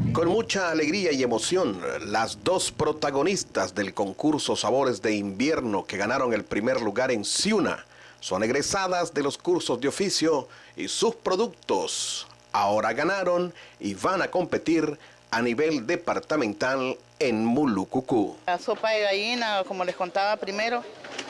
Con mucha alegría y emoción, las dos protagonistas del concurso Sabores de Invierno que ganaron el primer lugar en Ciuna son egresadas de los cursos de oficio y sus productos ahora ganaron y van a competir a nivel departamental en Mulucucú. La sopa de gallina, como les contaba primero,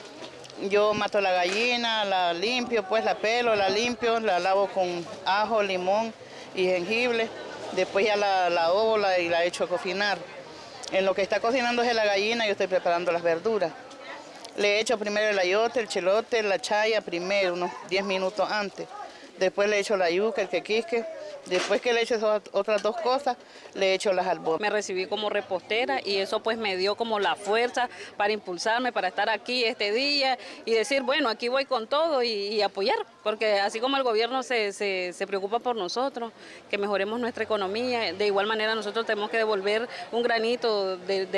yo mato la gallina, la limpio, pues la pelo, la limpio, la lavo con ajo, limón y jengibre. Después ya la adobo y la echo a cocinar. En lo que está cocinando es la gallina, yo estoy preparando las verduras. Le echo primero el ayote, el chelote, la chaya primero, unos 10 minutos antes. Después le echo la yuca, el quequisque. Después que le echo esas otras dos cosas, le echo las albóndigas. Me recibí como repostera y eso pues me dio como la fuerza para impulsarme, para estar aquí este día y decir, bueno, aquí voy con todo y apoyar, porque así como el gobierno se preocupa por nosotros, que mejoremos nuestra economía, de igual manera nosotros tenemos que devolver un granito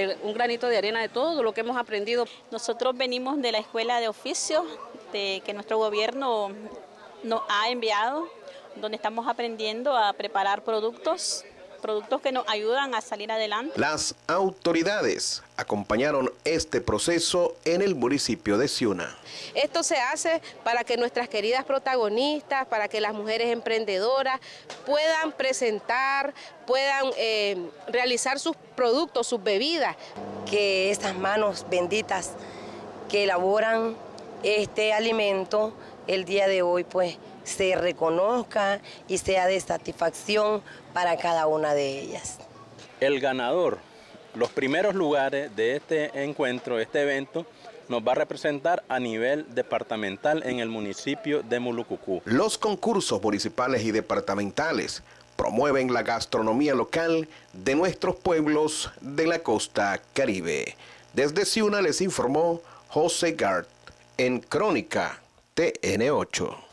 de arena de todo lo que hemos aprendido. Nosotros venimos de la escuela de oficio que nuestro gobierno nos ha enviado, donde estamos aprendiendo a preparar productos que nos ayudan a salir adelante. Las autoridades acompañaron este proceso en el municipio de Ciuna. Esto se hace para que nuestras queridas protagonistas, para que las mujeres emprendedoras puedan presentar, puedan realizar sus productos, sus bebidas. Que estas manos benditas que elaboran este alimento el día de hoy pues se reconozca y sea de satisfacción para cada una de ellas. El ganador, los primeros lugares de este encuentro, este evento, nos va a representar a nivel departamental en el municipio de Mulucucú. Los concursos municipales y departamentales promueven la gastronomía local de nuestros pueblos de la costa Caribe. Desde Ciuna les informó José Gart en Crónica TN8.